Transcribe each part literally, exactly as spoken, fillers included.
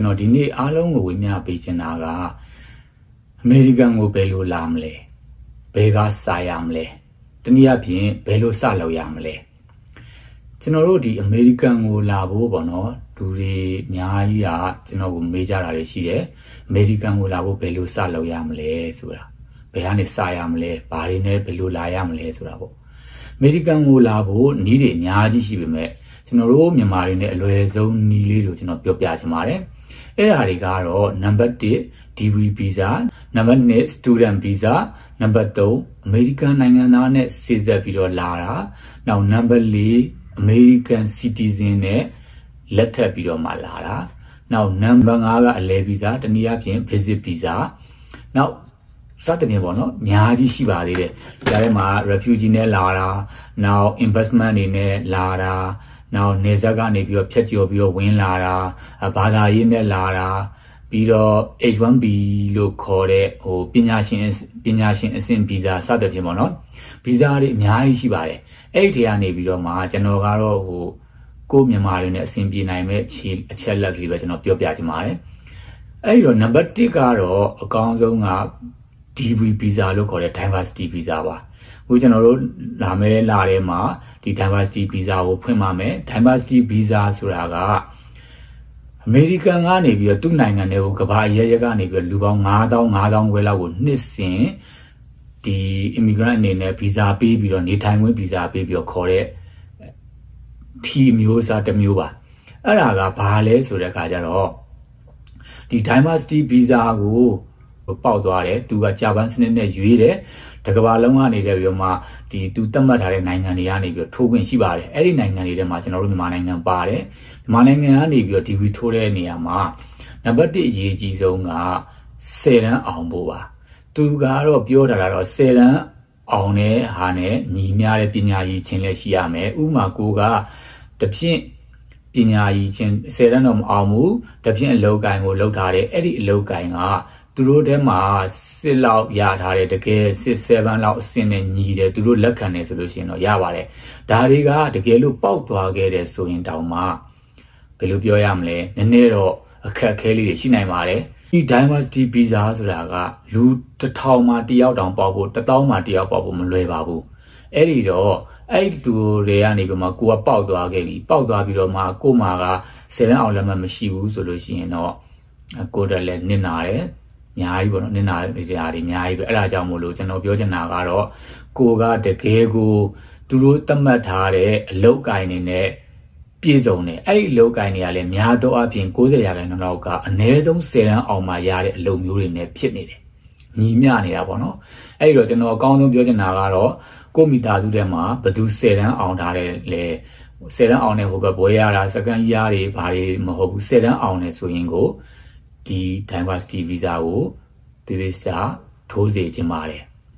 နော်ဒီနေ့အားလုံးကိုဝေမျှပေးချင်တာကအမေရိကန်ကိုဘယ်လိုလာမလဲဘယ်ကစာရမလဲတနည်းအားဖြင့်ဘယ်လိုစလုပ်ရမလဲကျွန်တော်တို့ဒီအမေရိကန်ကိုလာဖို့ပေါ့နော်လူတွေအများကြီးကကျွန်တော်ကိုမေးကြတာတွေရှိတယ်အမေရိကန်ကိုလာဖို့ဘယ်လိုစလုပ်ရမလဲဆိုတာဘယ်ကနေစရမလဲဘာတွေနဲ့ဘယ်လိုလာရမလဲဆိုတာပေါ့အမေရိကန်ကိုလာဖို့နည်းတွေအများကြီးရှိပေမဲ့ကျွန်တော်တို့မြန်မာတွေနဲ့အလွယ်ဆုံးနည်းလေးကိုကျွန်တော်ပြောပြချင်ပါတယ်အဲ့ဒါတွေကတော့ number one degree visa number two student visa number three American နိုင်ငံသားနဲ့စိစက်ပြီးတော့လာတာနောက် number four American citizen နဲ့လက်ထပ်ပြီးတော့မှလာတာနောက် number fiveကအလဲ visa တနည်းအားဖြင့် visit visa နောက်စသဖြင့်ပေါ့နော်အများကြီးရှိပါသေးတယ်ဒါထဲမှာ refugee နဲ့လာတာနောက် investment တွေနဲ့လာတာနောက်နေဆက်ကနေပြီးတော့ဖြတ်ကျော်ပြီးတော့ဝင်လာတာဘာသာရေးနဲ့လာတာပြီးတော့ H one B လို့ခေါ်တဲ့ဟိုပညာရှင်ပညာရှင်အဆင့် visa စသဖြင့်ပေါ့နော် visa တွေအများကြီးရှိပါတယ်အဲ့ဒီထဲကနေပြီးတော့မှကျွန်တော်ကတော့ဟိုကိုမြန်မာတွေနဲ့အဆင်ပြေနိုင်မဲ့အချက်လက်လေးပဲကျွန်တော်ပြောပြချင်ပါတယ်အဲ့ဒီတော့ number oneကတော့အကောင်းဆုံးက degree visa လို့ခေါ်တဲ့ diversity visa ပါအခုကျွန်တော်တို့လာမဲလာထဲမှာဒီ diversity visa ကိုဖွင့်ပါမယ် diversity visa ဆိုတာကအမေရိကန်ကနေပြီးတော့သူ့နိုင်ငံတွေကိုကမ္ဘာအရပ်ရပ်ကနေပြီးတော့လူပေါင်းfive thousand five thousandခွဲလောက်ကိုနှစ်စဉ်ဒီ immigrant အနေနဲ့ visa ပေးပြီးတော့နေထိုင်ခွင့် visa ပေးပြီးတော့ခေါ်တဲ့ထီမျိုးစားတစ်မျိုးပါအဲ့ဒါကဘာလဲဆိုတဲ့အခါကျတော့ဒီ diversity visa ကိုပေါက်သွားတယ်သူကဂျပန်စနစ်နဲ့ရွေးတယ်တကဘာလုံးကနေပြီးတော့မှဒီသူသတ်မှတ်ထားတဲ့နိုင်ငံတွေကနေပြီးတော့ထိုးခွင့်ရှိပါတယ်အဲ့ဒီနိုင်ငံတွေထဲမှာကျွန်တော်တို့မြန်မာနိုင်ငံပါတယ်မြန်မာနိုင်ငံကနေပြီးတော့ဒီဗီထိုးတဲ့နေရာမှာနံပါတ်oneအရေးကြီးဆုံးကtenတန်းအောင်ဖို့ပါသူကတော့ပြောတာကတော့tenတန်းအောင်တဲ့ဟာနဲ့ညီမျှတဲ့ပညာရည်ချင်းလည်းရှိရမယ်ဥပမာကိုကတဖြင့်ပညာရည်ချင်းtenတန်းတော့မအောင်ဘူးတဖြင့်အလောက်ကိုင်ကိုလောက်ထားတယ်အဲ့ဒီအလောက်ကိုင်ကသူတို့ထဲမှာsixလောက်ရထားတယ်တကယ်six sevenလောက်အဆင့်နဲ့ညီတယ်သူတို့လက်ခံတယ်ဆိုလို့ရှိရင်တော့ရပါတယ်ဒါတွေကတကယ်လို့ပေါက်သွားခဲ့တယ်ဆိုရင်တောင်မှဘယ်လိုပြောရမလဲနည်းနည်းတော့အခက်အခဲလေးတွေရှိနိုင်ပါတယ်ဒီ diversity visa ဆိုတာကလူတစ်ထောင်မှာတစ်ယောက်တောင်ပေါက်ဖို့တစ်သောင်းမှာတစ်ယောက်ပေါက်ဖို့မလွယ်ပါဘူးအဲ့ဒီတော့အဲ့ဒီသူတွေကနေပြီးမှကိုကပေါက်သွားခဲ့ပြီပေါက်သွားပြီးတော့မှကို့မှာကtenတန်းအောင်လက်မှတ်မရှိဘူးဆိုလို့ရှိရင်တော့ကိုယ်တည်းလည်းနစ်နာတယ်အများကြီးပေါ့နော်နင်နာနေကြတာတွေအများကြီးပဲအဲ့ဒါကြောင့်မို့လို့ကျွန်တော်ပြောချင်တာကတော့ကိုကတကယ်ကိုသူတို့သတ်မှတ်ထားတဲ့အလုပ်ကိုင်းနေနဲ့ပြည့်စုံတယ်အဲ့ဒီအလုပ်ကိုင်းတွေကလည်းများသောအားဖြင့်ninetyရာခိုင်နှုန်းလောက်ကအနည်းဆုံးtenတန်းအောင်မှရတဲ့အလုပ်မျိုးတွေနဲ့ဖြစ်နေတယ်ညီမျှနေတာပေါ့နော်အဲ့ဒီတော့ကျွန်တော်အကောင်းဆုံးပြောချင်တာကတော့ကိုမိသားစုထဲမှာဘယ်သူtenတန်းအောင်ထားတယ်လဲtenတန်းအောင်တဲ့ဟိုဘက်ဘွဲရတာစကန်ရတွေဘာတွေမဟုတ်ဘူးtenတန်းအောင်တယ်ဆိုရင်ကိုဒီ diversity visa ကိုဒီလိုစာထိုးစေချင်ပါတယ်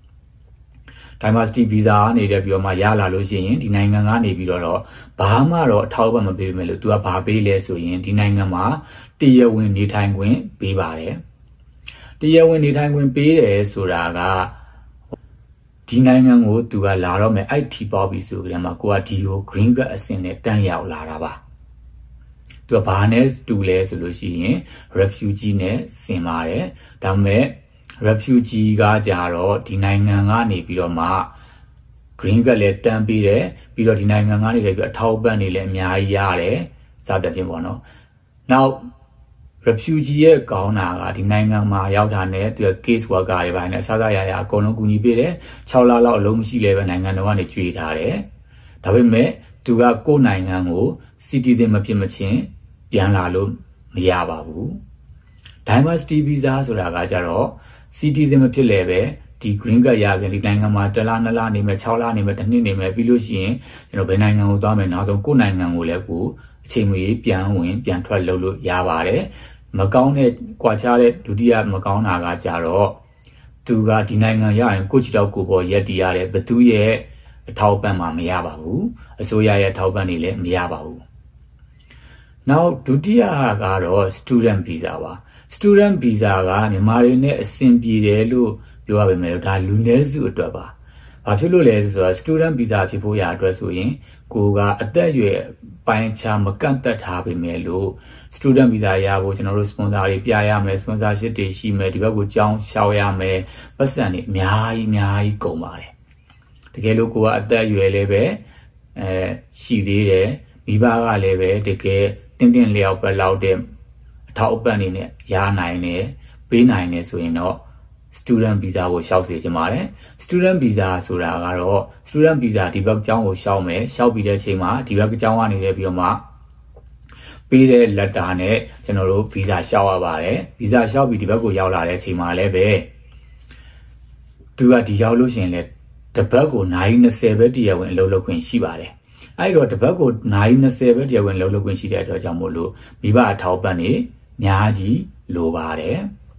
diversity visa နေတဲ့ပြီးတော့မှရလာလို့ရှိရင်ဒီနိုင်ငံကနေပြီးတော့ဘာမှတော့အထောက်အပံ့မပေးမယ်လို့ तू ကဘာပေးလဲဆိုရင်ဒီနိုင်ငံမှာတရားဝင်နေထိုင်ခွင့်ပေးပါတယ်တရားဝင်နေထိုင်ခွင့်ပေးတယ်ဆိုတာကဒီနိုင်ငံကို तू ကလာတော့မယ်အဲ့ထီပေါက်ပြီဆိုကြတယ်မှာကိုကဒီကို green card အဆင့်နဲ့တန်းရောက်လာတာပါသူကဘာနဲ့တူလဲဆိုလို့ရှိရင် refugee နဲ့ဆင်ပါတယ်ဒါပေမဲ့ refugee ကကြတော့ဒီနိုင်ငံကနေပြီးတော့မှ green card လည်းတန်းပေးတယ်ပြီးတော့ဒီနိုင်ငံကနေလည်းပြီးအထောက်ပံ့နေလည်းအများကြီးရတယ်စသဖြင့်ပေါ့နော်နောက် refugee ရဲ့ကောင်းတာကဒီနိုင်ငံမှာရောက်တာနဲ့သူက case worker တွေပိုင်းနဲ့အစားအစာရရအကုန်လုံးကူညီပေးတယ်sixလလောက်အလုံးမရှိလဲပဲနိုင်ငံတော်ကနေကြွေထားတယ်ဒါပေမဲ့သူကကိုယ်နိုင်ငံကို citizen မဖြစ်မချင်းပြန်လာလို့မရပါဘူး diversity visa ဆိုတာကကြတော့ citizen မဖြစ်လဲပဲဒီ green card ရပြန်ဒီနိုင်ငံမှာတစ်လနှစ်လနေမယ်sixလနေမယ်တစ်နှစ်နေမယ်ပြီးလို့ရှိရင်ကျွန်တော်ဘယ်နိုင်ငံကိုသွားမယ်နောက်ဆုံးကိုယ်နိုင်ငံကိုလည်းကိုအချိန်မီပြန်ဝင်ပြန်ထွက်လုပ်လို့ရပါတယ်မကောင်းတဲ့ကြွာချတဲ့ဒုတိယမကောင်းတာကကြတော့သူကဒီနိုင်ငံရရင်ကိုယ့်ချီတော့ကိုယ်ပေါ်ရက်တည်ရတယ်ဘသူရဲ့အထောက်ပံ့မှမရပါဘူးအစိုးရရဲ့အထောက်ပံ့တွေလည်းမရပါဘူးနောက်ဒုတိယကတော့ student visa ပါ student visa ကမြန်မာတွေနဲ့အဆင်ပြေတယ်လို့ပြောရပေမဲ့ဒါလူနည်းစုအတွက်ပါဘာဖြစ်လို့လဲဆိုတော့ student visa ဖြစ်ဖို့ရအတွက်ဆိုရင်ကိုကအသက်အရွယ်ပိုင်းခြားမကန့်သက်ထားပေမဲ့လို့ student visa ရဖို့ကျွန်တော်တို့ sponsor တွေပြရမယ် sponsorship တွေရှိမယ်ဒီဘက်ကိုကြောင်းရှောက်ရမယ်ပတ်စံတွေအများကြီးအများကြီးကုန်ပါတယ်တကယ်လို့ကိုကအသက်အရွယ်လေးပဲအဲရှိသေးတယ်မိဘကလည်းပဲတကယ်တင်းတင်းလျောက်ပဲလောက်တဲ့အထောက်အပံ့နေနဲ့ရနိုင်တယ်ပေးနိုင်တယ်ဆိုရင်တော့ student visa ကိုရှောက်စေချင်ပါတယ် student visa ဆိုတာကတော့ student visa ဒီဘက်ကျောင်းကိုရှောက်မယ်ရှောက်ပြီးတဲ့အချိန်မှာဒီဘက်ကျောင်းကနေလည်းပြီးတော့မှပေးတဲ့ letter နဲ့ကျွန်တော်တို့ visa ရှောက်ရပါတယ် visa ရှောက်ပြီးဒီဘက်ကိုရောက်လာတဲ့အချိန်မှာလည်းပဲသူကဒီရောက်လို့ရှိရင်လည်းတပတ်ကိုနိုင်ยี่สิบပဲတရားဝင်အလုပ်လုပ်ခွင့်ရှိပါတယ်အဲ့တော့တပတ်ကိုနိုင်ยี่สิบပဲတရားဝင်အလုပ်လုပ်ခွင့်ရှိတဲ့အတွက်ကြောင့်မို့လို့မိဘအထောက်ပံ့နေအများကြီးလိုပါတယ်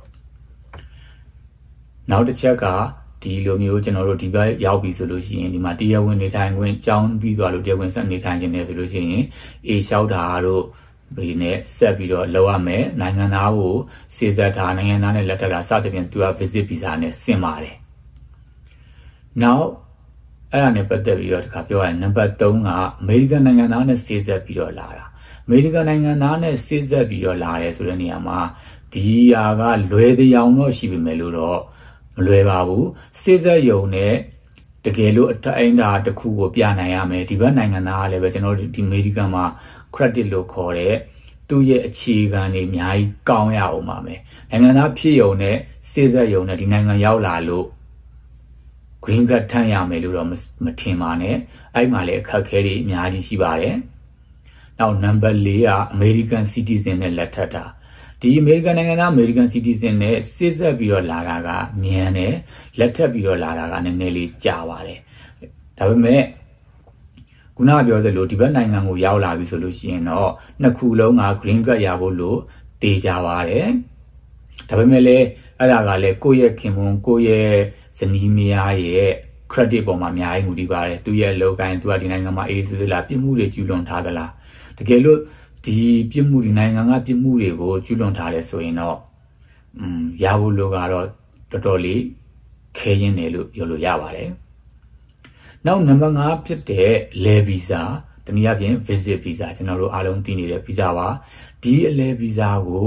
နောက်တစ်ချက်ကဒီလိုမျိုးကျွန်တော်တို့ဒီဘက်ရောက်ပြီဆိုလို့ရှိရင်ဒီမှာတရားဝင်နေထိုင်ခွင့်ကြောင်းပြီးသွားလို့တရားဝင်ဆက်နေထိုင်ခြင်းနဲ့ဆိုလို့ရှိရင်အေးလျှောက်တာတို့ဒီနဲ့ဆက်ပြီးတော့လောက်ရမယ်နိုင်ငံသားကိုစေစပ်တာနိုင်ငံသားနဲ့လက်ထပ်တာစသဖြင့်သူက visit visa နဲ့ဆင်ပါတယ်နောက်အဲ့ဒါနဲ့ပတ်သက်ပြီးတော့တခါပြောရရင်နံပါတ်သုံးကအမေရိကန်နိုင်ငံသားနဲ့စေစပ်ပြီးတော့လာတာအမေရိကန်နိုင်ငံသားနဲ့စေစပ်ပြီးတော့လာရဲဆိုတဲ့နေရာမှာဒီဟာကလွယ်တရားတော့ရှိပေမဲ့လို့တော့မလွယ်ပါဘူးစေစပ်ယုံနဲ့တကယ်လို့အတိုင်းအတာတစ်ခုကိုပြနိုင်ရမယ်ဒီဘက်နိုင်ငံသားကလည်းပဲကျွန်တော်ဒီအမေရိကန်မှာ credit လို့ခေါ်တဲ့သူ့ရဲ့အခြေခံတွေအများကြီးကောင်းရအောင်ပါမယ်နိုင်ငံသားဖြစ်ယုံနဲ့စေစပ်ယုံနဲ့ဒီနိုင်ငံရောက်လာလို့ green card ထမ်းရမယ်လို့တော့မထင်ပါနဲ့အဲ့မှာလည်းအခက်အခဲတွေအများကြီးရှိပါတယ်နောက် number ၄က American citizen နဲ့လက်ထပ်တာဒီ American နိုင်ငံသား American citizen နဲ့စေစပ်ပြီးတော့လာတာကမြန်တယ်လက်ထပ်ပြီးတော့လာတာကနည်းနည်းလေးကြာပါတယ်ဒါပေမဲ့ခုနကပြောသလိုဒီဘက်နိုင်ငံကိုရောက်လာပြီဆိုလို့ရှိရင်တော့နှစ်ခုလုံးက green card ရဖို့လို့တေးကြပါတယ်ဒါပေမဲ့လည်းအဲ့ဒါကလည်းကိုယ့်ရဲ့ခင်ပွန်းကိုယ့်ရဲ့ဇနီးမယားရဲ့ credit ပေါ်မှာအများကြီးမူတည်ပါတယ်သူရဲ့လောကိုင်းသူကဒီနိုင်ငံမှာအေးစစ်လားပြစ်မှုတွေကျူးလွန်ထားသလားတကယ်လို့ဒီပြစ်မှုဒီနိုင်ငံကပြစ်မှုတွေကိုကျူးလွန်ထားတယ်ဆိုရင်တော့อืมရဖို့လို့ကတော့တော်တော်လေးခဲရင်းတယ်လို့ပြောလို့ရပါတယ်နောက်နံပါတ်၅ဖြစ်တဲ့ le visa တနည်းအားဖြင့် visit visa ကျွန်တော်တို့အားလုံးသိနေတဲ့ visa ပါဒီ le visa ကို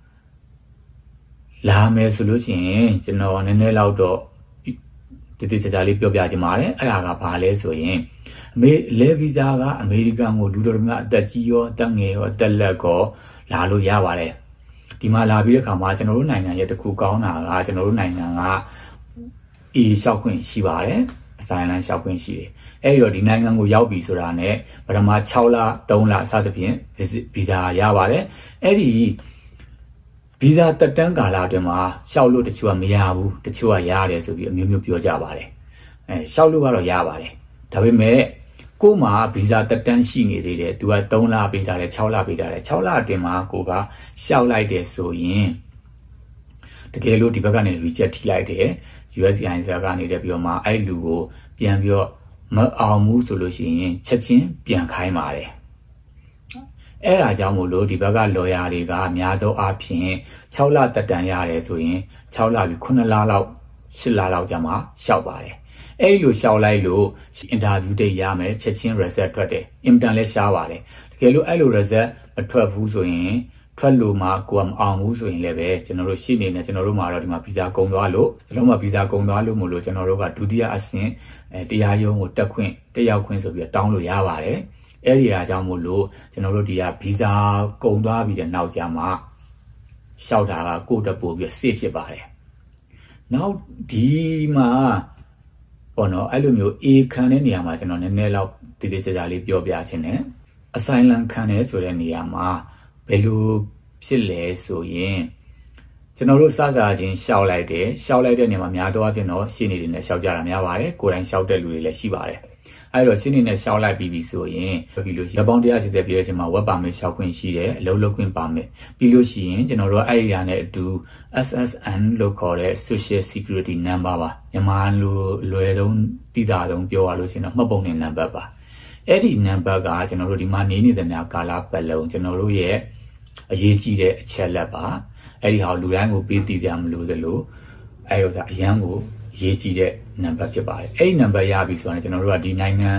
လာမယ်ဆိုလို့ရှိရင်ကျွန်တော်နည်းနည်းလောက်တော့ဒီဒီစကြလေးပြောပြချင်ပါတယ်အဲ့ဒါကဘာလဲဆိုရင်အမေလေဗီဇာကအမေရိကန်ကိုလူတော်များအသက်ကြီးရောအသက်ငယ်ရောအသက်လက်ကောလာလို့ရပါတယ်ဒီမှာလာပြီးတဲ့အခါမှာကျွန်တော်တို့နိုင်ငံရဲ့တခုကောင်းတာကကျွန်တော်တို့နိုင်ငံကအေးလျှောက်ခွင့်ရှိပါတယ်အဆိုင်လန်လျှောက်ခွင့်ရှိတယ်အဲ့တော့ဒီနိုင်ငံကိုရောက်ပြီဆိုတာနဲ့ပထမ၆လ၃လအစသဖြင့်ဗီဇာရပါတယ်အဲ့ဒီဗီဇာတက်တန်းကာလအတွင်းမှာရှောက်လို့တချို့ကမရဘူးတချို့ကရတယ်ဆိုပြီးအမျိုးမျိုးပြောကြပါတယ်အဲရှောက်လို့ကတော့ရပါတယ်ဒါပေမဲ့ကို့မှာဗီဇာတက်တန်းရှိနေသေးတယ်သူက၃လပေးထားတယ်၆လပေးထားတယ်၆လအတွင်းမှာကိုကရှောက်လိုက်တယ်ဆိုရင်တကယ်လို့ဒီဘက်ကနေ reject ထိလိုက်တယ် U S C I S ကနေတက်ပြီးတော့မှအဲ့လူကိုပြန်ပြီးတော့မအောင်ဘူးဆိုလို့ရှိရင်ချက်ချင်းပြန်ခိုင်းပါတယ်အဲ့ဒါကြောင့်မို့လို့ဒီဘက်က lawyer တွေကများသောအားဖြင့်၆လတက်တန်ရတယ်ဆိုရင်၆လပြီးခုနှစ်လလောက်၈လလောက်ကြာမှရှောက်ပါတယ်အဲ့လိုရှောက်လိုက်လို့ interview တိတ်ရမယ်ချက်ချင်း result ထွက်တယ်အင်တန်လဲရှားပါတယ်တကယ်လို့အဲ့လို result မထွက်ဘူးဆိုရင်ထွက်လို့မှကိုယ်မအောင်ဘူးဆိုရင်လည်းပဲကျွန်တော်တို့ရှေ့နေနဲ့ကျွန်တော်တို့မှာတော့ဒီမှာ visa ကုန်သွားလို့ဒီလိုမှ visa ကုန်သွားလို့မို့လို့ကျွန်တော်တို့ကဒုတိယအဆင့်အဲတရားရုံးကိုတက်ခွင့်တက်ရောက်ခွင့်ဆိုပြီးတောင်းလို့ရပါတယ်အဲ့ဒီအကြောင်းမို့လို့ကျွန်တော်တို့ဒီကဗီဇာကုန်သွားပြီးတဲ့နောက်ကျမှလျှောက်တာကကိုယ့်တက်ပို့ပြီးစေ့ဖြစ်ပါတယ်နောက်ဒီမှာပေါ့နော်အဲ့လိုမျိုးအေခံတဲ့နေရာမှာကျွန်တော်နည်းနည်းလောက်တည်တည်ကြကြလေးပြောပြခြင်းနဲ့အဆိုင်လန်ခံတယ်ဆိုတဲ့နေရာမှာဘယ်လိုဖြစ်လဲဆိုရင်ကျွန်တော်တို့စစချင်းရှောက်လိုက်တယ်ရှောက်လိုက်တဲ့နေရာမှာများတော့အပြင်တော့ရှင်းနေတယ်နဲ့ရှောက်ကြတာများပါတယ်ကိုယ်တိုင်ရှောက်တဲ့လူတွေလည်းရှိပါတယ်အဲ့တော့ရှင်းနေနဲ့ရှောက်လိုက်ပြီးပြီဆိုရင်ပြီးလို့ရက်ပေါင်း၁၈၀ပြည့်တဲ့အချိန်မှာ web permit ရှောက်ခွင့်ရှိတယ်အလုပ်လုပ်ခွင့် permit ပြီးလို့ရှိရင်ကျွန်တော်တို့အဲ့ဒီဟာနဲ့အတူ S S N လို့ခေါ်တဲ့ Social Security Number ပါမြန်မာလိုလွယ်တုံးတိတာတုံးပြောရလို့ရှိရင်တော့မှတ်ပုံတင်နံပါတ်ပါအဲ့ဒီနံပါတ်ကကျွန်တော်တို့ဒီမှာနေနေတဲ့များကာလပတ်လုံးကျွန်တော်တို့ရဲ့အရေးကြီးတဲ့အချက်လက်ပါအဲ့ဒီဟာလူတိုင်းကိုပေးသိကြမလို့သလိုအဲ့ဟိုကအရန်ကိုရေးကြည့်တဲ့နံပါတ်ဖြစ်ပါတယ်အဲ့ဒီနံပါတ်ရပြီဆိုတော့ကျွန်တော်တို့ကဒီနိုင်ငံ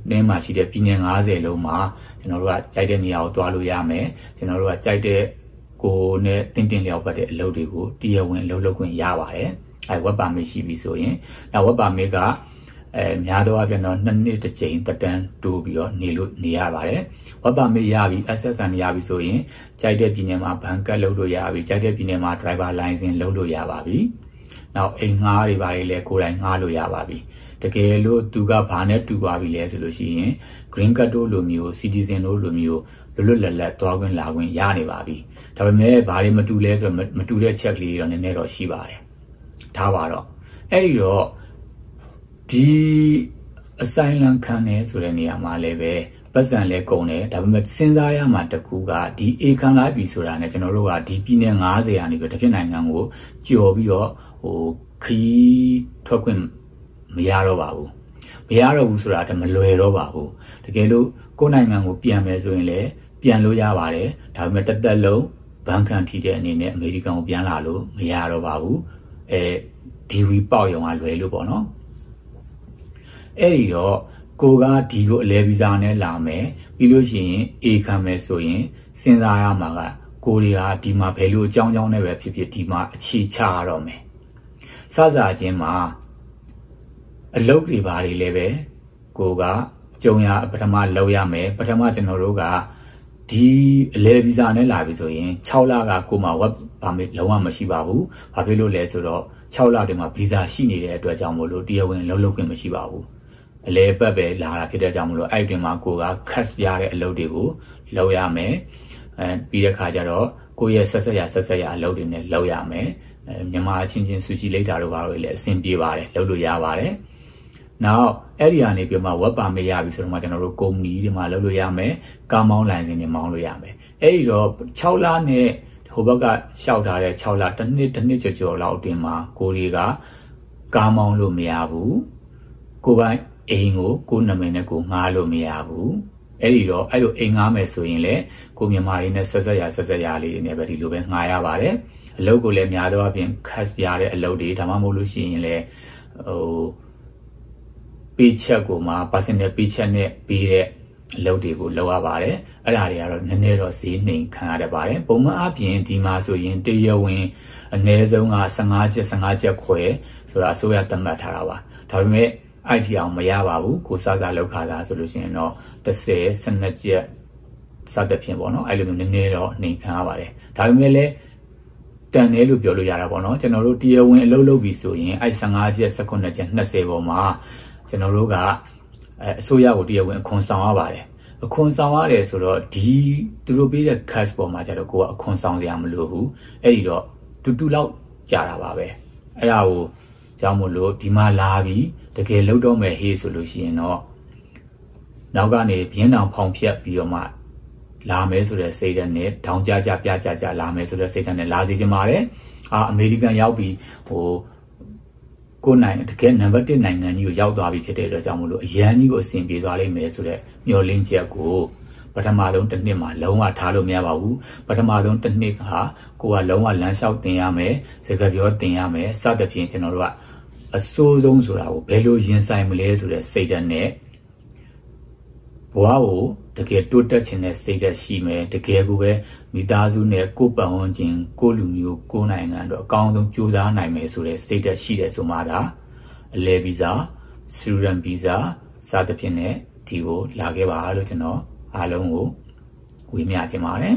တင်းမှာရှိတဲ့ပြည်နယ်၅၀လုံးမှာကျွန်တော်တို့ကကြိုက်တဲ့နေရာကိုတွားလို့ရမယ်ကျွန်တော်တို့ကကြိုက်တဲ့ကိုနဲ့တင်းတင်းလျောက်ပတ်တဲ့အလုပ်တွေကိုတရားဝင်အလုပ်လုပ်ခွင့်ရပါတယ်အဲဝက်ပါမစ်ရှိပြီဆိုရင်အဲဝက်ပါမစ်ကအဲများသောအားဖြင့်တော့နှစ်နှစ်တစ်ကြိမ်တက်တန်းတိုးပြီးတော့နေလို့နေရပါတယ်ဝက်ပါမစ်ရပြီ S S N ရပြီဆိုရင်ကြိုက်တဲ့ပြည်နယ်မှာဘဏ်ကတ်လုပ်လို့ရပြီကြိုက်တဲ့ပြည်နယ်မှာ driver license လုပ်လို့ရပါပြီနောက်အိမ်ငှားတွေပါလေကိုယ်တိုင်ငှားလို့ရပါပြီတကယ်လို့သူကဘာနဲ့တူသွားပြီလဲဆိုလို့ရှိရင် green card တို့လိုမျိုး citizen တို့လိုမျိုးလွတ်လွတ်လပ်လပ်သွားခွင့်လာခွင့်ရနေပါပြီဒါပေမဲ့ဘာတွေမတူလဲဆိုတော့မတူတဲ့ချက်ကလေးတော့နည်းနည်းတော့ရှိပါတယ်ထားပါတော့အဲ့ဒီတော့ဒီအဆိုင်လန်ခံနေဆိုတဲ့နေရာမှာလည်းပဲပတ်စံလဲကုန်တယ်ဒါပေမဲ့စဉ်းစားရမှာတကူကဒီအေခံလာပြီဆိုတာနဲ့ကျွန်တော်တို့ကဒီပြည်နယ်၅၀ရာနေပြီးတစ်ဖြစ်နိုင်ငံကိုကြော်ပြီးတော့ဟိုခီးထွက်ခွင့်မရတော့ပါဘူးမရတော့ဘူးဆိုတာတမလွယ်တော့ပါဘူးတကယ်လို့ကိုယ်နိုင်ငံကိုပြန်မယ်ဆိုရင်လည်းပြန်လို့ရပါတယ်ဒါပေမဲ့တက်တက်လုံးဘန်ကန်ထီတဲ့အနေနဲ့အမေရိကန်ကိုပြန်လာလို့မရတော့ပါဘူးအဲဒီဝီပေါက်ရုံကလွယ်လို့ပေါ့နော်အဲ့ဒီတော့ကိုကဒီကိုအလဲဗီဇာနဲ့လာမယ်ပြီးလို့ရှိရင်အေခံမယ်ဆိုရင်စဉ်းစားရမှာကကိုတွေကဒီမှာဘယ်လိုအကြောင်းကြောင်းနဲ့ပဲဖြစ်ဖြစ်ဒီမှာအခြေချရတော့မယ်စစချင်းမှာအလုပ်တွေဘာတွေလဲပဲကိုကကြုံရပထမလောက်ရမယ်ပထမကျွန်တော်တို့ကဒီအလဲဗီဇာနဲ့လာပြီဆိုရင်၆လကကိုမှဝက်ပါမစ်လုံးဝမရှိပါဘူးဘာဖြစ်လို့လဲဆိုတော့၆လတည်းမှာဗီဇာရှိနေတဲ့အတွက်ကြောင့်မို့လို့တရားဝင်လုံးလုံးခွင့်မရှိပါဘူးအလဲပတ်ပဲလာတာဖြစ်တဲ့ကြောင့်မို့လို့အဲ့ဒီမှာကိုက cut ရတဲ့အလုပ်တွေကိုလုပ်ရမယ်အဲပြီးတဲ့ခါကျတော့ကိုရဲ့ဆက်ဆက်ရဆက်ဆက်ရအလုပ်တွေနဲ့လုပ်ရမယ်အဲမြန်မာချင်းချင်းဆူရှိလိုက်တာတို့ဘာလို့လဲအဆင်ပြေပါတယ်လုပ်လို့ရပါတယ်နောက်အဲ့ဒီကနေပြီးမှဝက်ပါမစ်ရပြီဆိုတော့မှကျွန်တော်တို့ကုမ္ပဏီတွေမှာလုပ်လို့ရမယ်ကားမောင်းလိုင်စင်တွေမောင်းလို့ရမယ်အဲ့ဒီတော့၆လနဲ့ဟိုဘက်ကရှောက်ထားတဲ့၆လတစ်နှစ်တစ်နှစ်ကျော်ကျော်လောက်အတွင်းမှာကိုတွေကကားမောင်းလို့မရဘူးကိုပိုင်အိမ်ကိုကိုနာမည်နဲ့ကိုငှားလို့မရဘူးအဲ့ဒီတော့အဲ့လိုအိမ်ငှားမယ်ဆိုရင်လေကိုမြန်မာရင်းနဲ့ဆက်ဆက်ရဆက်ဆက်ရလေးတွေနဲ့ပဲဒီလိုပဲငှားရပါတယ်အလုပ်ကိုလည်းများသောအားဖြင့် cut ရတဲ့အလုပ်တွေဒါမှမဟုတ်လို့ရှိရင်လည်းဟိုပေးချက်ကိုမှ personal ပေးချက်နဲ့ပေးတဲ့အလုပ်တွေကိုလုပ်ရပါတယ်အဲ့ဒါတွေကတော့နည်းနည်းတော့ဈေးနှိမ်ခံရတတ်ပါတယ်ပုံမှန်အပြင်ဒီမှာဆိုရင်တရဝင်အနည်းဆုံးက၁၅ချက်၁၅ချက်ခွဲဆိုတာအစိုးရသတ်မှတ်ထားတာပါဒါပေမဲ့အိုက်တီအောင်မရပါဘူးကိုစစလောက်ခါတာဆိုလို့ရှိရင်တော့၁၀ ၁၂ချက်စသဖြင့်ပေါ့နော်အဲ့လိုမျိုးနည်းနည်းတော့နှိမ်ခံရပါတယ်ဒါပေမဲ့လည်းတန်တယ်လို့ပြောလို့ရတာပေါ့နော်ကျွန်တော်တို့တရားဝင်အလုပ်လုပ်ပြီဆိုရင်အဲ့၁၅ချက်၁၉ချက်၂၀ပေါ်မှာကျွန်တော်တို့ကအစိုးရကိုတရားဝင်အခွန်ဆောင်ရပါတယ်အခွန်ဆောင်ရတယ်ဆိုတော့ဒီသူတို့ပေးတဲ့ cash ပေါ်မှာကျတော့ကိုကအခွန်ဆောင်စရာမလိုဘူးအဲ့ဒီတော့တူတူလောက်ကြာတာပါပဲအဲ့ဒါကိုကြောင့်မို့လို့ဒီမှာလာပြီးတကယ်လုပ်တော့မယ်ဟေးဆိုလို့ရှိရင်တော့နောက်ကနေပြင်းတောင်ဖောင်ဖြတ်ပြီးတော့မှလာမယ်ဆိုတဲ့စိတ်ဓာတ်နဲ့တောင်ကြကြပြကြကြလာမယ်ဆိုတဲ့စိတ်ဓာတ်နဲ့လာစီချင်ပါတယ်အာအမေရိကန်ရောက်ပြီးဟိုကိုနိုင်တကယ်နံပါတ်တစ်နိုင်ငံကြီးကိုရောက်သွားပြီဖြစ်တဲ့အတွက်ကြောင့်မို့လို့အရန်ကြီးကိုအဆင်ပြေသွားလိမ့်မယ်ဆိုတဲ့မျှော်လင့်ချက်ကိုပထမဆုံးတစ်နှစ်မှာလုံးဝထားလို့မရပါဘူးပထမဆုံးတစ်နှစ်ဟာကိုကလုံးဝလမ်းလျှောက်တင်ရမယ်စကားပြောတင်ရမယ်စသဖြင့်ကျွန်တော်တို့ကအစိုးဆုံးဆိုတာကိုဘယ်လိုရင်ဆိုင်မလဲဆိုတဲ့စိတ်ဓာတ်နဲ့ဘဝကိုတကယ်တိုးတက်ခြင်းနဲ့စိတ်ဓာတ်ရှိမယ်တကယ်ကိုပဲမိသားစုနဲ့ကိုယ်ပတ်ဝန်းကျင်ကိုလူမျိုးကိုနိုင်ငံတို့အကောင်းဆုံးကြိုးစားနိုင်မယ်ဆိုတဲ့စိတ်ဓာတ်ရှိတယ်ဆိုမှသာအလဲဗီဇာစတူဒန်ဗီဇာစသဖြင့်နဲ့ဒီကိုလာခဲ့ပါလို့ကျွန်တော်အားလုံးကိုဝေမျှခြင်းပါတယ်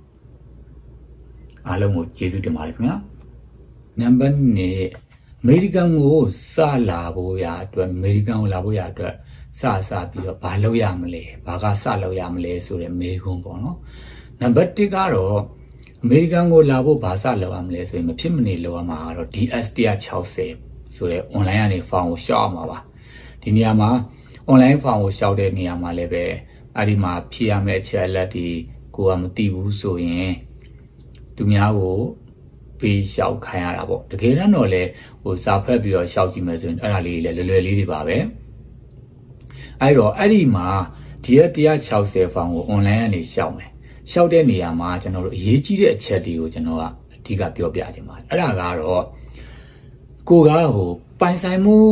အားလုံးကိုကျေးဇူးတင်ပါတယ်ခင်ဗျာနံပါတ်၂အမေရိကန်ကိုစလာဖို့ရအတွက်အမေရိကန်ကိုလာဖို့ရအတွက်စစပြီးတော့ဘာလုပ်ရမလဲဘာကစလုပ်ရမလဲဆိုတဲ့မေးခွန်းပေါ့နော်နံပါတ်၁ကတော့အမေရိကန်ကိုလာဖို့ဘာစလုပ်ရမလဲဆိုရင်မဖြစ်မနေလုပ်ရမှာကတော့ D S one sixty ဆိုတဲ့ online ကနေ form ကိုရှောက်အောင်ပါပါဒီနေရာမှာ online form ကိုရှောက်တဲ့နေရာမှာလည်းပဲအဲ့ဒီမှာဖြည့်ရမယ့်အချက်အလက်တွေကိုကမသိဘူးဆိုရင်သူများကိုပေးရှောက်ခိုင်းရတာပေါ့တကယ်တော့လည်းဟိုစာဖတ်ပြီးတော့ရှောက်ကြည့်မယ်ဆိုရင်အဲ့ဒါလေးလည်းလွယ်လွယ်လေးတွေပါပဲအဲ့တော့အဲ့ဒီမှာ D S one sixty ဖောင်ကို online ကနေရှောက်မယ်ရှောက်တဲ့နေရာမှာကျွန်တော်တို့အရေးကြီးတဲ့အချက်တွေကိုကျွန်တော်ကအဓိကပြောပြခြင်းပါတယ်အဲ့ဒါကတော့ကိုကဟိုပိုင်ဆိုင်မှု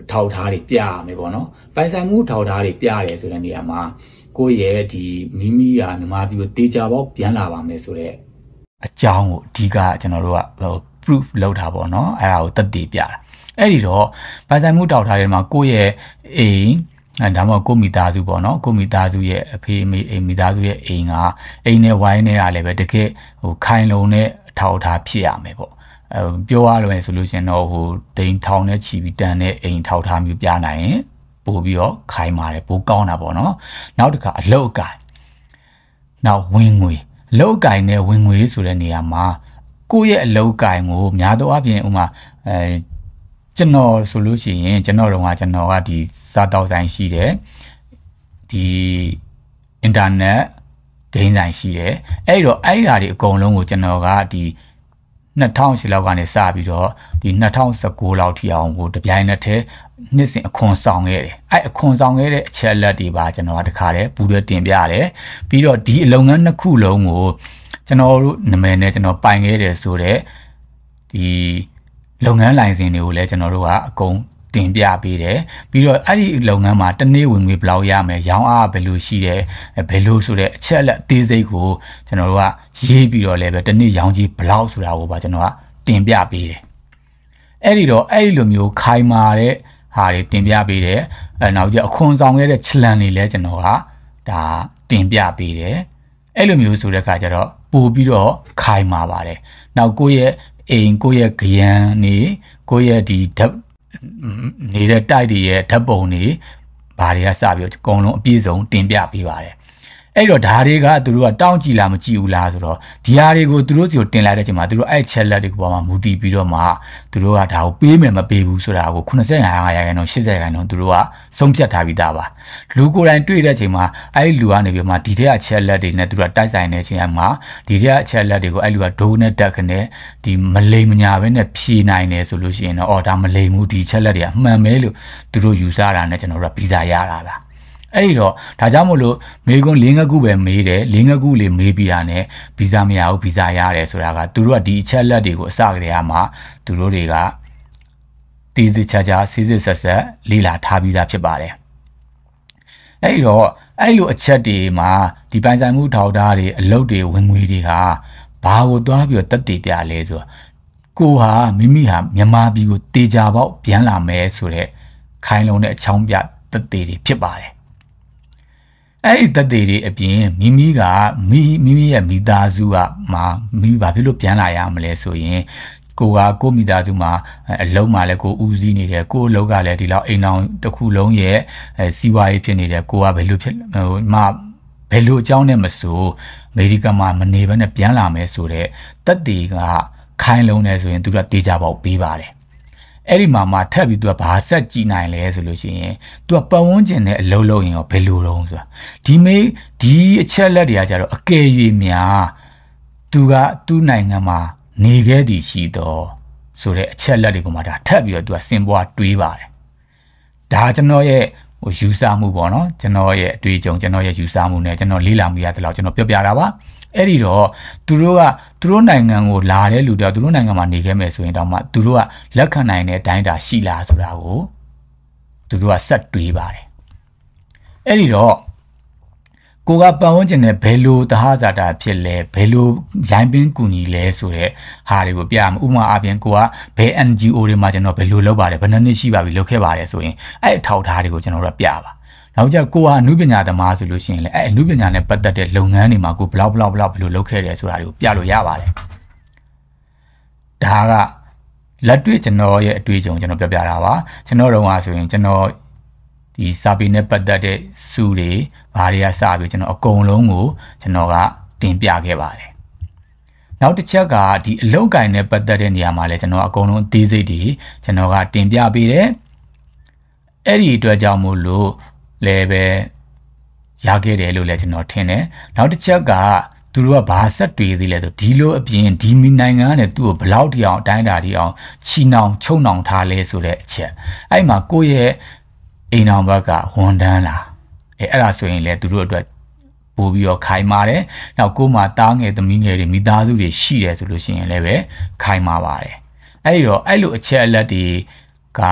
ထောက်ထားတွေပြရမယ်ပေါ့နော်ပိုင်ဆိုင်မှုထောက်ထားတွေပြရတယ်ဆိုတဲ့နေရာမှာကိုယ့်ရဲ့ဒီမိမိကမြန်မာပြည်ကိုတေချာပေါက်ပြန်လာပါမယ်ဆိုတဲ့အကြောင်းကိုအဓိကကျွန်တော်တို့က proof လုပ်တာပေါ့နော်အဲ့ဒါကိုသက်သေပြတာအဲ့ဒီတော့ပိုင်ဆိုင်မှုထောက်ထားတွေမှာကိုယ့်ရဲ့အိမ်ဒါမှမဟုတ်ကိုမိသားစုပေါ့နော်ကိုမိသားစုရဲ့အဖေအမေအိမ်မိသားစုရဲ့အိမ်ကအိမ်နဲ့ဝိုင်းနေတာလည်းပဲတကယ်ဟိုခိုင်လုံတဲ့အထောက်အထားဖြစ်ရမယ်ပေါ့အဲပြောရလို့ဆိုလို့ရှင်တော့ဟိုတိမ်ထောင်နဲ့ချီပြီးတန်တဲ့အိမ်ထောက်ထားမျိုးပြနိုင်ရင်ပို့ပြီးတော့ခိုင်ပါတယ်ပို့ကောင်းတာပေါ့နော်နောက်တစ်ခါအလုပ်အကိုင်နောက်ဝင်ငွေအလုပ်အကိုင်နဲ့ဝင်ငွေဆိုတဲ့နေရာမှာကိုယ့်ရဲ့အလုပ်အကိုင်ကိုများသောအားဖြင့်ဥမာအဲကျွန်တော်ဆိုလို့ရှိရင်ကျွန်တော်တို့ကကျွန်တော်ကဒီစားတောက်ဆိုင်ရှိတယ်ဒီအင်တာနက်ဂိမ်းဆိုင်ရှိတယ်အဲ့တော့အဲ့ဓာတွေအကုန်လုံးကိုကျွန်တော်ကဒီနှစ်ထောင်ရှစ်လောက်ကနေစပြီးတော့ဒီနှစ်ထောင်ဆယ်ကိုလောက်ထိအောင်ကိုတပြိုင်နက်တည်းနှစ်စဉ်အခွန်ဆောင်ခဲ့တယ်အဲ့အခွန်ဆောင်ခဲ့တဲ့အချက်လက်တွေပါကျွန်တော်ကတခါတည်းပူရတင်ပြရတယ်ပြီးတော့ဒီအလုပ်ငန်းနှစ်ခုလုံးကိုကျွန်တော်တို့နာမည်နဲ့ကျွန်တော်ပိုင်ခဲ့တယ်ဆိုတော့ဒီလုပ်ငန်းလိုင်စင်တွေကိုလည်းကျွန်တော်တို့ကအကုန်တင်ပြပေးတယ်ပြီးတော့အဲ့ဒီလုပ်ငန်းမှာတနေ့ဝင်ငွေဘယ်လောက်ရမယ်ရောင်းအားဘယ်လိုရှိတယ်ဘယ်လိုဆိုတဲ့အချက်လက်အသေးစိတ်ကိုကျွန်တော်တို့ကရေးပြီးတော့လည်းပဲတနေ့ရောင်းကြီးဘယ်လောက်ဆိုတာကိုပါကျွန်တော်ကတင်ပြပေးတယ်အဲ့ဒီတော့အဲ့ဒီလိုမျိုးခိုင်မာတဲ့ဟာတွေတင်ပြပေးတယ်အဲနောက်ကျအခွန်ဆောင်ခဲ့တဲ့ချလန်တွေလည်းကျွန်တော်ကဒါတင်ပြပေးတယ်အဲ့လိုမျိုးဆိုတဲ့အခါကျတော့ပို့ပြီးတော့ခိုင်မာပါတယ်နောက်ကိုယ့်ရဲ့အိမ်ကိုယ့်ရဲ့ခရမ်းနေကိုယ့်ရဲ့ဒီဓာတ်နေတဲ့တိုက်တွေရဲ့ဓာတ်ပုံတွေဘာတွေကစပြီးအကုန်လုံးအပြည့်စုံတင်ပြပေးပါတယ်အဲ့တော့ဒါတွေကသူတို့ကတောင်းကြည့်လားမကြည့်ဘူးလားဆိုတော့ဒီဟာတွေကိုသူတို့စီကိုတင်လိုက်တဲ့အချိန်မှာသူတို့အဲ့ချက်လက်တွေပေါ်မှာမူတည်ပြီးတော့မှသူတို့ကဒါကိုပေးမယ်မပေးဘူးဆိုတာကိုခုနှစ်၅ရာခိုင်နှုန်း၈၀ရာခိုင်နှုန်းသူတို့ကဆုံးဖြတ်ထားပြီးသားပါလူကိုယ်တိုင်တွေ့တဲ့အချိန်မှာအဲ့ဒီလူကနေပြီးမှဒီထက်အချက်လက်တွေနဲ့သူတို့ကတိုက်ဆိုင်တဲ့အချိန်မှာဒီထက်အချက်လက်တွေကိုအဲ့လူကဒိုးနဲ့တက်ခနဲ့ဒီမလိမ်မညာပဲနဲ့ဖြေနိုင်တယ်ဆိုလို့ရှိရင်တော့အော်ဒါမလိမ်ဘူးဒီချက်လက်တွေကအမှန်ပဲလို့သူတို့ယူဆတာနဲ့ကျွန်တော်တို့ကဗီဇာရတာပါအဲ့ဒီတော့ဒါကြောင့်မို့လို့မေကွန်း၄ငါးခုပဲမေးတယ်၄ငါးခုလေးမေးပြီးတာနဲ့ဗီဇာမရဘူးဗီဇာရတယ်ဆိုတာကသူတို့ကဒီအချက်လက်တွေကိုအစကတည်းကမှသူတို့တွေကတည်တည်ချာချာစစ်စစ်ဆက်ဆက်လေ့လာထားပြီးသားဖြစ်ပါတယ်အဲ့ဒီတော့အဲ့လိုအချက်တွေမှာဒီပိုင်ဆိုင်မှုထောက်ထားတွေအလုပ်တွေဝင်ငွေတွေဟာဘာကိုသွားပြီးတော့တက်တည်ပြလဲဆိုတော့ကိုဟာမိမိဟာမြန်မာပြည်ကိုတေချာပေါက်ပြန်လာမယ်ဆိုတဲ့ခိုင်လုံတဲ့အချောင်းပြတက်တည်တွေဖြစ်ပါတယ်အဲ့ဒီတက်သေးတွေအပြင်မိမိကမိမိမိရဲ့မိသားစုကမှာမိဘာဖြစ်လို့ပြန်လာရမလဲဆိုရင်ကိုကကိုမိသားစုမှာအလုံးမှာလည်းကိုဦးစီးနေတယ်ကိုအလုံးကလည်းဒီလောက်အိမ်အောင်တစ်ခုလုံးရဲ့စီးပွားရေးဖြစ်နေတယ်ကိုကဘယ်လိုဖြစ်ဟိုမှဘယ်လိုအကြောင်းနဲ့မဆိုအမေရိကန်မှာမနေဘဲနဲ့ပြန်လာမယ်ဆိုတော့တက်သေးကခိုင်းလုံးနေဆိုရင်သူကတေးကြပေါက်ပေးပါတယ်အဲ့ဒီမှာမှထပ်ပြီးသူကဘာဆက်ကြည့်နိုင်လဲဆိုလို့ရှိရင်သူကပတ်ဝန်းကျင်နဲ့အလုံးလုံးရင်ရောဘယ်လိုတုံးဆိုတာဒီမေးဒီအချက်လက်တွေကကြတော့အကယ်၍များသူကသူ့နိုင်ငံမှာနေခဲ့သည်ရှိတော့ဆိုတဲ့အချက်လက်တွေပေါ်မှာဒါထပ်ပြီးတော့သူကစင်ပွားတွေးပါတယ်ဒါကျွန်တော်ရဲ့ဟိုယူဆမှုပေါ့နော်ကျွန်တော်ရဲ့အတွေ့အကြုံကျွန်တော်ရဲ့ယူဆမှုနဲ့ကျွန်တော်လေ့လာမိရသလောက်ကျွန်တော်ပြောပြတာပါအဲ့ဒီတော့သူတို့ကသူတို့နိုင်ငံကိုလာတဲ့လူတွေသူတို့နိုင်ငံမှာနေခဲ့မယ်ဆိုရင်တော့မှသူတို့ကလက်ခံနိုင်တဲ့အတိုင်းတာရှိလားဆိုတာကိုသူတို့ကဆက်တွေးပါတယ်အဲ့ဒီတော့ကိုကပတ်ဝန်းကျင်နဲ့ဘယ်လိုတဟဇာတာဖြစ်လဲဘယ်လိုရိုင်းပင်းကူညီလဲဆိုတဲ့ဟာတွေကိုပြရမယ်ဥပမာအပြင်ကိုကဘယ် N G O တွေမှာကျွန်တော်ဘယ်လိုလုပ်ပါတယ်ဘယ်နှစ်နှစ်ရှိပါပြီလုပ်ခဲ့ပါတယ်ဆိုရင်အဲ့အထောက်ထားတွေကိုကျွန်တော်တို့ပြပါနောက်ကျကိုကအနုပညာသမားဆိုလို့ရှိရင်လည်းအဲ့အနုပညာနဲ့ပတ်သက်တဲ့လုပ်ငန်းတွေမှာကိုဘလောက်ဘလောက်ဘလောက်ဘယ်လိုလုပ်ခဲ့တယ်ဆိုတာတွေကိုပြလို့ရပါတယ်ဒါကလက်တွေ့ကျွန်တော်ရဲ့အတွေ့အကြုံကျွန်တော်ပြောပြတာပါကျွန်တော်တို့ကဆိုရင်ကျွန်တော်ဒီစာပေနဲ့ပတ်သက်တဲ့စုတွေဘာတွေကစပြီးကျွန်တော်အကုန်လုံးကိုကျွန်တော်ကတင်ပြခဲ့ပါတယ်နောက်တစ်ချက်ကဒီအလုပ်ကိုင်နဲ့ပတ်သက်တဲ့နေရာမှာလည်းကျွန်တော်အကုန်လုံးအသေးစိတ်တွေကျွန်တော်ကတင်ပြပေးတယ်အဲ့ဒီအတွက်ကြောင့်မို့လို့လည်းပဲရခဲ့တယ်လို့လည်းကျွန်တော်ထင်တယ်နောက်တစ်ချက်ကသူတို့ကဘာဆက်တွေးသေးလဲဆိုဒီလိုအပြင်ဒီမီနိုင်ငံကလည်းသူ့ကိုဘလောက်တိအောင်အတိုင်းတာတိအောင်ချီနှောင်ချုံနှောင်ထားလဲဆိုတဲ့အချက်အဲ့မှာကိုယ့်ရဲ့အိမ်အောင်ဘက်ကဝန်တန်းလာအဲအဲ့ဒါဆိုရင်လည်းသူတို့အတွက်ပို့ပြီးတော့ခိုင်မာတယ်နောက်ကိုယ်မှာတားငယ်သမီးငယ်တွေမိသားစုတွေရှိတယ်ဆိုလို့ရှိရင်လည်းပဲခိုင်မာပါတယ်အဲ့ဒီတော့အဲ့လိုအချက်အလက်တွေက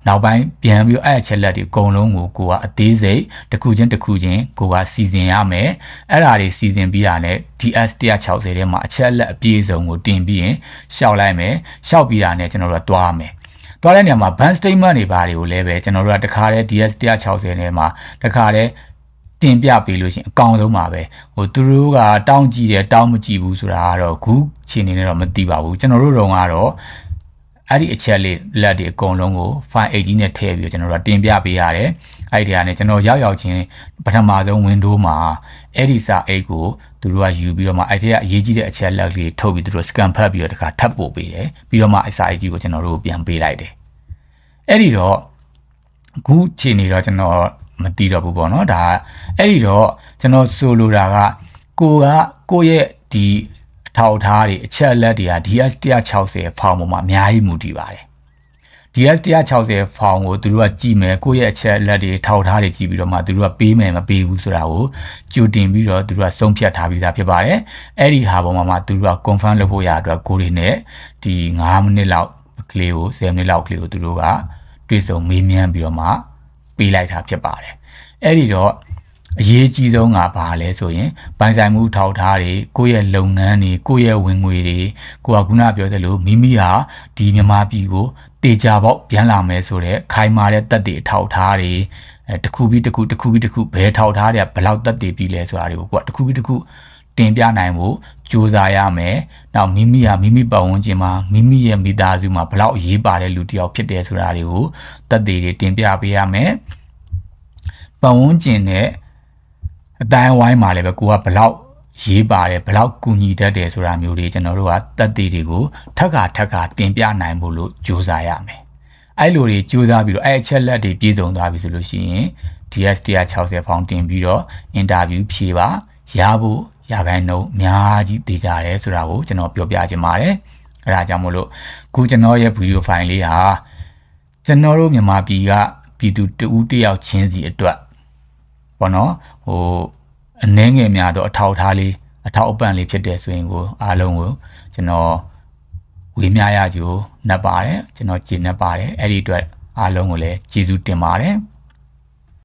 နောက်ပိုင်းပြန်ပြီးအဲ့အချက်လက်တွေအကုန်လုံးကိုကိုကအသေးစိတ်တစ်ခုချင်းတစ်ခုချင်းကိုကစီစဉ်ရမယ်အဲ့ဒါတွေစီစဉ်ပြီးတာနဲ့ D S one sixtyထဲမှာအချက်လက်အပြည့်အစုံကိုတင်ပြီးရင်ရှောက်လိုက်မယ်ရှောက်ပြီးတာနဲ့ကျွန်တော်တို့ကသွားမယ်သွားတဲ့နေရာမှာ bank statement တွေဘာတွေကိုလည်းပဲကျွန်တော်တို့ကတခါတည်း D S one sixtyထဲမှာတခါတည်းတင်ပြပေးလို့ရှိရင်အကောင့်ဆုံးပါပဲဟိုသူတို့ကတောင်းကြည့်တယ်တောင်းမကြည့်ဘူးဆိုတာကတော့ခုချိန်နေတော့မသိပါဘူးကျွန်တော်တို့တော့ကတော့အဲ့ဒီအချက်လေးလက်တွေအကုန်လုံးကို file eight နဲ့ထည့်ပြီးကျွန်တော်တို့တင်ပြပေးရတယ်အဲ့ဒီကနေကျွန်တော်ရောက်ရောက်ချင်းပထမဆုံး window မှာအဲ့ဒီစာအိတ်ကိုသူတို့ကယူပြီးတော့မှအဲ့ဒီကအရေးကြီးတဲ့အချက်လက်လေးထုတ်ပြီးသူတို့ scan ဖတ်ပြီးတော့တခါထပ်ပို့ပေးတယ်ပြီးတော့မှအစာအိတ်ကြီးကိုကျွန်တော်တို့ပြန်ပေးလိုက်တယ်အဲ့ဒီတော့ခုချိန်နေတော့ကျွန်တော်မသိတော့ဘူးပေါ့နော်ဒါအဲ့ဒီတော့ကျွန်တော်ဆိုလိုတာကကိုကကိုရဲ့ဒီအထောက်ထားတွေအချက်အလက်တွေက D S one sixty ဖောင်ပေါ်မှာအများကြီးမူတည်ပါတယ် D S one sixty ဖောင်ကိုသူတို့ကကြည့်မယ်ကိုရဲ့အချက်အလက်တွေထောက်ထားတွေကြည့်ပြီးတော့မှသူတို့ကပေးမယ်မပေးဘူးဆိုတာကိုကြိုတင်ပြီးတော့သူတို့ကဆုံးဖြတ်ထားပြီးသားဖြစ်ပါတယ်အဲ့ဒီဟာပေါ်မှာမှသူတို့က confirm လုပ်ဖို့ရအတွက်ကိုတွေနဲ့ဒီfiveမိနစ်လောက်ကလေးကိုtenမိနစ်လောက်ကလေးကိုသူတို့ကတွေ့ဆုံမေးမြန်းပြီးတော့မှပေးလိုက်တာဖြစ်ပါတယ်အဲ့ဒီတော့အရေးကြီးဆုံးကဘာလဲဆိုရင်ပိုင်ဆိုင်မှုထောက်ထားတွေကိုယ့်ရဲ့လုပ်ငန်းတွေကိုယ့်ရဲ့ဝင်ငွေတွေကိုကခုနပြောသလိုမိမိဟာဒီမြန်မာပြည်ကိုတေချာပေါက်ပြန်လာမယ်ဆိုတော့ခိုင်မာတဲ့တက်တွေထောက်ထားတွေအဲတစ်ခုပြီးတစ်ခုတစ်ခုပြီးတစ်ခုဘယ်ထောက်ထားတွေကဘယ်လောက်တက်တွေပြီးလဲဆိုတာတွေကိုကိုကတစ်ခုပြီးတစ်ခုတင်ပြနိုင်ဖို့ကြိုးစားရမယ်။နောက်မိမိဟာမိမိပတ်ဝန်းကျင်မှာမိမိရဲ့မိသားစုမှာဘယ်လောက်အရေးပါတဲ့လူတစ်ယောက်ဖြစ်တယ်ဆိုတာတွေကိုတက်တွေတွေတင်ပြပေးရမယ်။ပတ်ဝန်းကျင်နဲ့အတိုင်းဝိုင်းမှာလည်းပဲကိုကဘယ်လောက်ရေးပါတယ်ဘယ်လောက်ကူညီတတ်တယ်ဆိုတာမျိုးတွေကျွန်တော်တို့ကတက်တွေတွေကိုထပ်ခါထပ်ခါတင်ပြနိုင်ဖို့လို့ကြိုးစားရမယ်။အဲ့လိုတွေကြိုးစားပြီးတော့အဲ့အချက်လက်တွေပြည့်စုံသွားပြီဆိုလို့ရှိရင် D S one sixty ဖောင်တင်ပြီးတော့ interview ဖြေပါရဖို့ရခိုင်နှုန်းအများကြီးတည်ကြတယ်ဆိုတာကိုကျွန်တော်ပြောပြချင်ပါတယ်အဲဒါကြောင့်မို့လို့ခုကျွန်တော်ရဲ့ video file လေးဟာကျွန်တော်တို့မြန်မာပြည်ကပြည်သူတဦးတယောက်ချင်းစီအတွက်ပေါ့နော်ဟိုအနှဲငယ်များတော့အထောက်အထားလေးအထောက်အပံ့လေးဖြစ်တဲ့ဆိုရင်ကိုအားလုံးကိုကျွန်တော်ဝေမျှရကြိုးနှက်ပါတယ်ကျွန်တော်ကျေနပ်ပါတယ်အဲ့ဒီအတွက်အားလုံးကိုလည်းကျေးဇူးတင်ပါတယ်